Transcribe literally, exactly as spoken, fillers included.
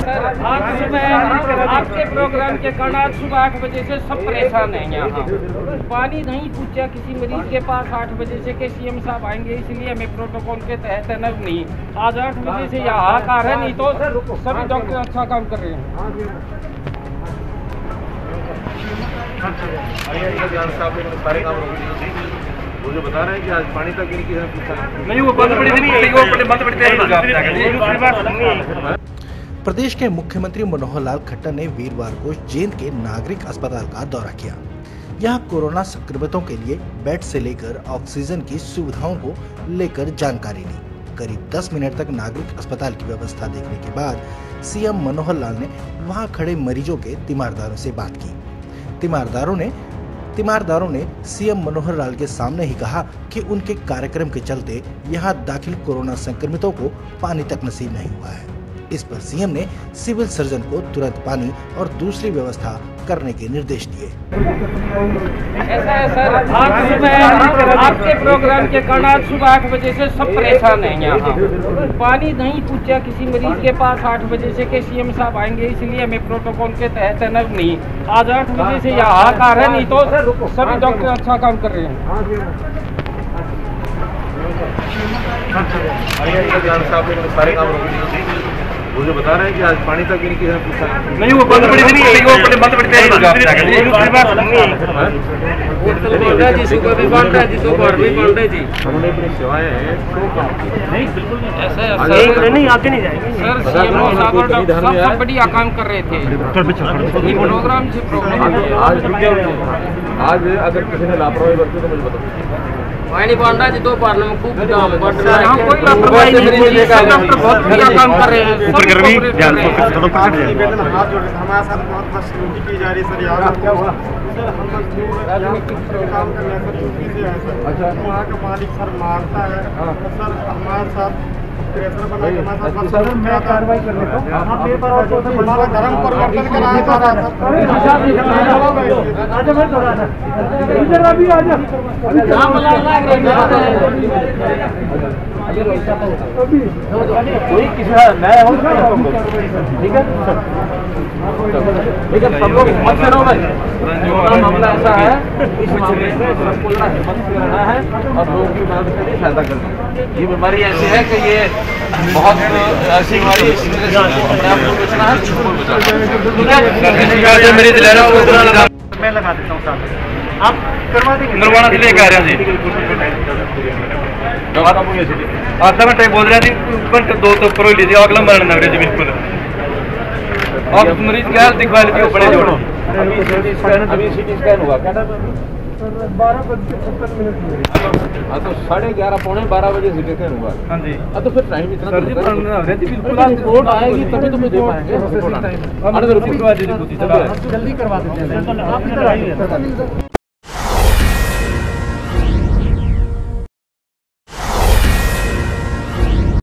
Sir, आज सुबह आपके प्रोग्राम के कारण आज सुबह आठ बजे से सब परेशान हैं यहाँ। पानी नहीं पूछा किसी मरीज के पास आठ बजे से के सीएम साहब आएंगे, इसलिए हमें प्रोटोकॉल के तहत है नहीं। आज आठ बजे से यहाँ हाहाकार है, नहीं तो सभी डॉक्टर अच्छा काम कर रहे हैं। वो जो बता रहे हैं कि आज पानी तक इनकी नहीं, वो बंद पड़ी थी, वो बंद पड़ी थी। प्रदेश के मुख्यमंत्री मनोहर लाल खट्टर ने वीरवार को जींद के नागरिक अस्पताल का दौरा किया। यहां कोरोना संक्रमितों के लिए बेड से लेकर ऑक्सीजन की सुविधाओं को लेकर जानकारी ली। करीब दस मिनट तक नागरिक अस्पताल की व्यवस्था देखने के बाद सीएम मनोहर लाल ने वहां खड़े मरीजों के तीमारदारों से बात की। तीमारदारों ने तीमारदारों ने सीएम मनोहर लाल के सामने ही कहा कि उनके कार्यक्रम के चलते यहां दाखिल कोरोना संक्रमितों को पानी तक नसीब नहीं हुआ है। इस पर सीएम ने सिविल सर्जन को तुरंत पानी और दूसरी व्यवस्था करने के निर्देश दिए। ऐसा है सर, आज सुबह आपके प्रोग्राम के कारण आज सुबह आठ बजे से सब परेशान हैं यहाँ। पानी नहीं पूछा किसी मरीज के पास आठ बजे से के सीएम साहब आएंगे, इसलिए हमें प्रोटोकॉल के तहत है नहीं। आज आठ बजे से यहाँ हाहाकार है, नहीं तो सभी डॉक्टर अच्छा काम कर रहे हैं। सारे काम वो जो बता रहे हैं कि आज पानी तक इनकी नहीं, वो बंद पड़ी थी, वो बंद पड़ी थी। जी सुबह भी बन रहा है जी, दोपहर भी बन रहे जी। हमने अपनी सेवाएं नहीं बिल्कुल नहीं, ऐसा नहीं आगे नहीं जाएंगे सर। सीएम साहब और डॉक्टर साहब सब बढ़िया काम कर रहे थे प्रोग्राम से प्रोग्राम। आज आज अगर किसी ने लापरवाही बरती तो मुझे बताओ। पानी बन रहा है जी, दोपहर में खूब काम बढ़ रहा है। कोई लापरवाही नहीं, डॉक्टर बहुत बढ़िया काम कर रहे हैं। ऊपर गर्मी ध्यान हाथ जोड़ हमारे साथ बहुत बदसलूकी की जा रही है सर। यार क्या हुआ सर, हम काम करने सर ड्यूटी से है सर। अच्छा, वहाँ का मालिक सर मारता है सर, हमारे साथ प्रेशर बना के हमारे साथ सर मैं कार्रवाई कर लेता हूँ। हाँ, पेपर और तो हमारा धर्म परिवर्तन कराया जा रहा था। आजा मैं थोड़ा सा इधर अभी आजा कोई किसी मैं हूँ ठीक है लेकिन सब लोग मत करो भाई। मामला ऐसा है, इस मामले में पूरा हिम्मत से रहना है और लोगों की मदद करनी, सहायता करनी। ये बीमारी ऐसी है कि ये बहुत ऐसी बीमारी अपने आप को बचना है। मेरी ले रहा हूँ, मैं लगा देता हूँ साहब, आप करवा देंगे। नरवाना से लेकर आ रहे हैं जी। आधा घंटे बोल रहे थे, घंटे दो तो करो लीजिए, अगला मरण न जी बिल्कुल। आप मरीज क्या दिखवा लीजिए बड़े जोड़ो। अभी सीटी स्कैन अभी सीटी स्कैन हुआ क्या बारह बज के छप्पन मिनट। हाँ तो साढ़े ग्यारह पौने बारह बजे सीटी स्कैन हुआ। हाँ जी, तो फिर टाइम इतना बिल्कुल रिपोर्ट आएगी तभी तो मैं दे पाएंगे। जल्दी करवा देते हैं।